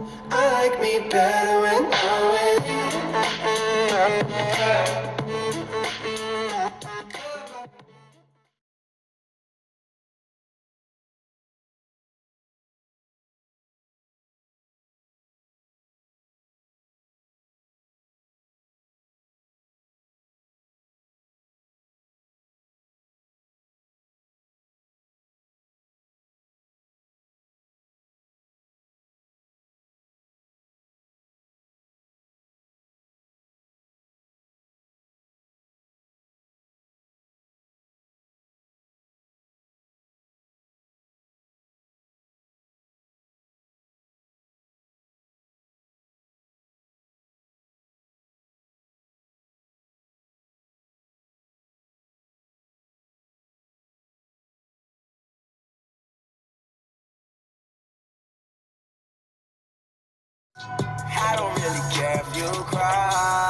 I like me better when I'm with you. I don't really care if you cry.